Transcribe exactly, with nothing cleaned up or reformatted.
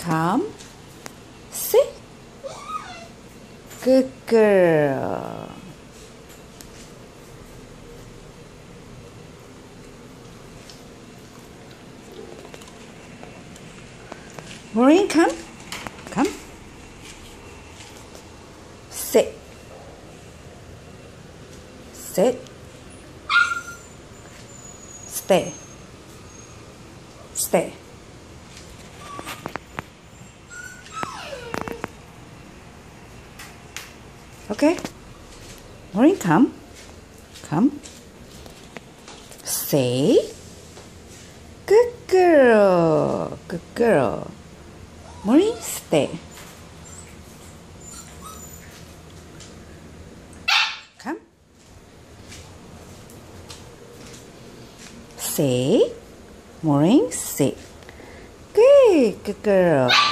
Come. Sit. Good girl. Maureen, come. Come. Sit. Sit. Stay. Stay. Okay? Maureen, come. Come. Say. Good girl. Good girl. Maureen, stay. Come. Say. Maureen, sit. Good, good girl.